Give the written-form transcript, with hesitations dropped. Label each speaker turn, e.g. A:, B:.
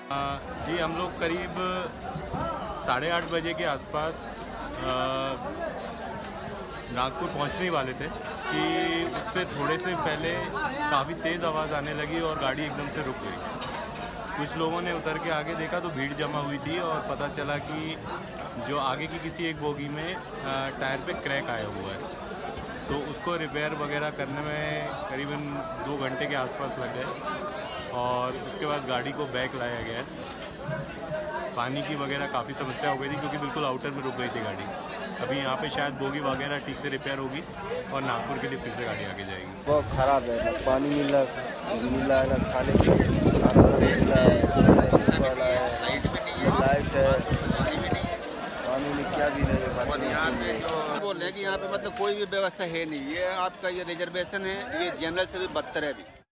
A: जी हम लोग करीब 8:30 बजे के आसपास नागपुर पहुंचने वाले थे कि उससे थोड़े से पहले काफ़ी तेज़ आवाज़ आने लगी और गाड़ी एकदम से रुक गई। कुछ लोगों ने उतर के आगे देखा तो भीड़ जमा हुई थी और पता चला कि जो आगे की किसी एक बोगी में टायर पे क्रैक आया हुआ है, तो उसको रिपेयर वगैरह करने में करीबन 2 घंटे के आसपास लग गए और उसके बाद गाड़ी को बैक लाया गया। पानी की वगैरह काफ़ी समस्या हो गई थी क्योंकि बिल्कुल आउटर में रुक गई थी गाड़ी। अभी यहाँ पे शायद बोगी वगैरह ठीक से रिपेयर होगी और नागपुर के लिए फिर से गाड़ी आगे जाएगी।
B: बहुत ख़राब है, ना पानी मिल रहा है, ना खाने के लिए खाना मिल रहा है, लाइट है, पानी में क्या भी नहीं है।
C: और यहाँ पे जो बोल रहे हैं कि यहाँ पे मतलब कोई भी व्यवस्था है नहीं। ये आपका ये रिजर्वेशन है, ये जनरल से भी बदतर है अभी।